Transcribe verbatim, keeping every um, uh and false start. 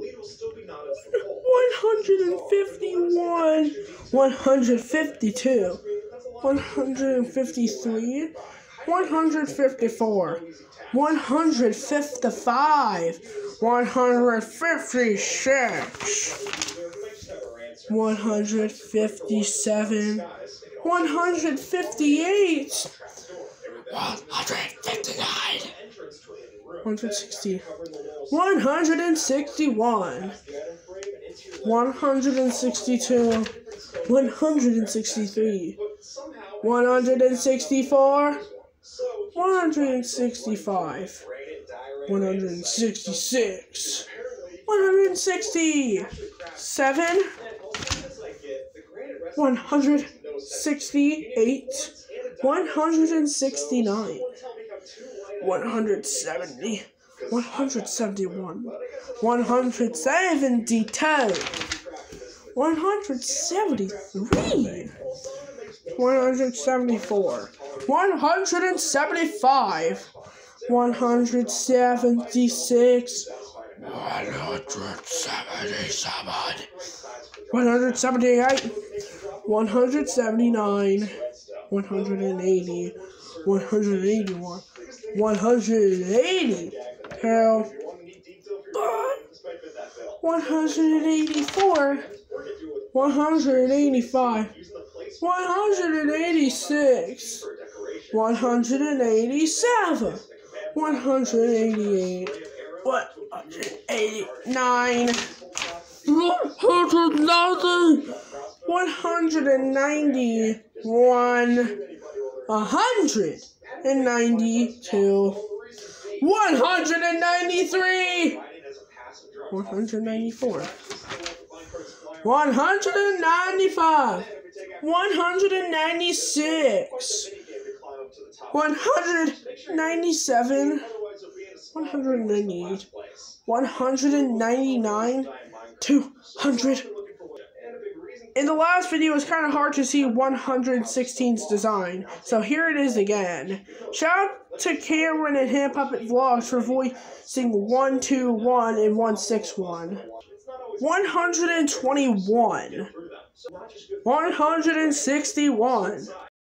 one hundred fifty-one, one hundred fifty-two, one hundred fifty-three, one hundred fifty-four, one hundred fifty-five, one hundred fifty-six, one hundred fifty-seven, one hundred fifty-eight, one hundred fifty-nine, one hundred sixty, one hundred sixty-one, one hundred sixty-two, one hundred sixty-three, one hundred sixty-four, one hundred sixty-five, one hundred sixty-six, one hundred sixty-seven, one hundred sixty-eight, one hundred sixty-nine, one hundred seventy, one hundred seventy-one, one hundred seventy-two, one hundred seventy-three, one hundred seventy-four, one hundred seventy-five, one hundred seventy-six, one hundred seventy-seven, one hundred seventy-eight, one hundred seventy-nine, one hundred eighty, one hundred eighty-one, one hundred eighty-two, one hundred eighty-four, one hundred eighty-five, one hundred eighty-six, one hundred eighty-seven, one hundred eighty-eight, one hundred eighty-nine, one hundred ninety, one hundred ninety-one, one hundred ninety-two, one hundred ninety-three, one hundred ninety-four, one hundred ninety-five, one hundred ninety-six, one hundred ninety-seven, one hundred ninety-eight, one hundred ninety-nine, two hundred. In the last video, it was kind of hard to see one hundred sixteen's design, so here it is again. Shout out to Cameron and Hand Puppet Vlogs for voicing one two one and one six one. one hundred twenty-one, one hundred sixty-one,